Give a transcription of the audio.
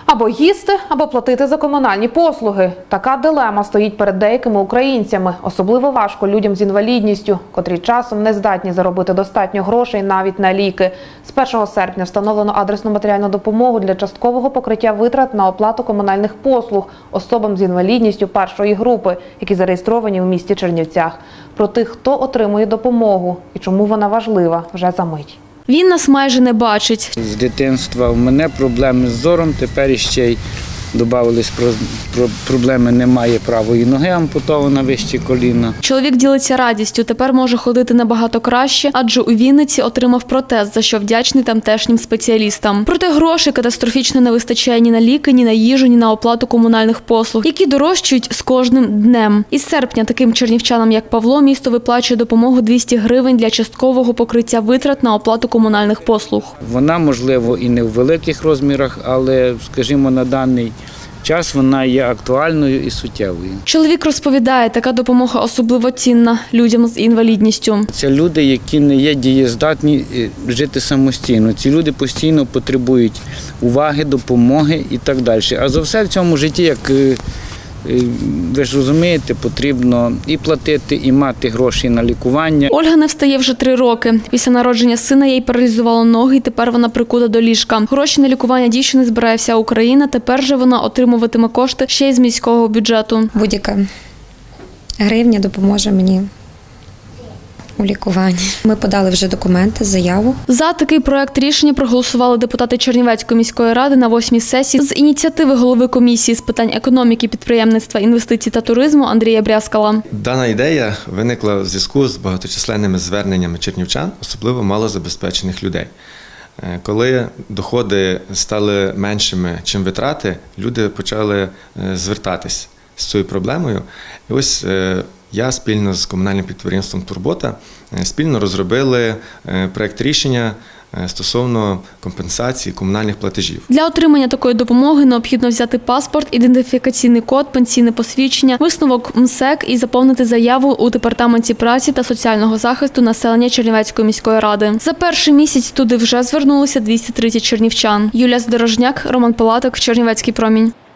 Або їсти, або платити за комунальні послуги. Така дилема стоїть перед деякими українцями. Особливо важко людям з інвалідністю, котрі часом не здатні заробити достатньо грошей навіть на ліки. З 1 серпня встановлено адресну матеріальну допомогу для часткового покриття витрат на оплату комунальних послуг особам з інвалідністю першої групи, які зареєстровані у місті Чернівцях. Про тих, хто отримує допомогу і чому вона важлива, вже за мить. Він нас майже не бачить. З дитинства у мене проблеми з зором, тепер ще й додавались проблеми, немає правої ноги, ампутована вище коліна. Чоловік ділиться радістю, тепер може ходити набагато краще, адже у Вінниці отримав протез, за що вдячний тамтешнім спеціалістам. Проте грошей катастрофічно не вистачає ні на ліки, ні на їжу, ні на оплату комунальних послуг, які дорожчають з кожним днем. Із серпня таким чернівчанам, як Павло, місто виплачує допомогу 200 гривень для часткового покриття витрат на оплату комунальних послуг. Вона, можливо, і не в великих розмірах, але, скажімо, на даний час вона є актуальною і суттєвою. Чоловік розповідає, така допомога особливо цінна людям з інвалідністю. Це люди, які не є дієздатні жити самостійно. Ці люди постійно потребують уваги, допомоги і так далі. А за все в цьому житті, як ви ж розумієте, потрібно і платити, і мати гроші на лікування. Ольга не встає вже 3 роки. Після народження сина їй паралізувало ноги, і тепер вона прикута до ліжка. Гроші на лікування дівчини збирає вся Україна, тепер же вона отримуватиме кошти ще й з міського бюджету. Будь-яка гривня допоможе мені у лікуванні. Ми подали вже документи, заяву. За такий проект рішення проголосували депутати Чернівецької міської ради на 8-й сесії з ініціативи голови комісії з питань економіки, підприємництва, інвестицій та туризму Андрія Брязкала. Дана ідея виникла в зв'язку з багаточисленними зверненнями чернівчан, особливо малозабезпечених людей. Коли доходи стали меншими, чим витрати, люди почали звертатись з цією проблемою. І ось я спільно з комунальним підприємством «Турбота» спільно розробили проект рішення стосовно компенсації комунальних платежів. Для отримання такої допомоги необхідно взяти паспорт, ідентифікаційний код, пенсійне посвідчення, висновок МСЕК і заповнити заяву у Департаменті праці та соціального захисту населення Чернівецької міської ради. За перший місяць туди вже звернулися 230 чернівчан. Юлія Здорожняк, Роман Палаток, Чернівецький промінь.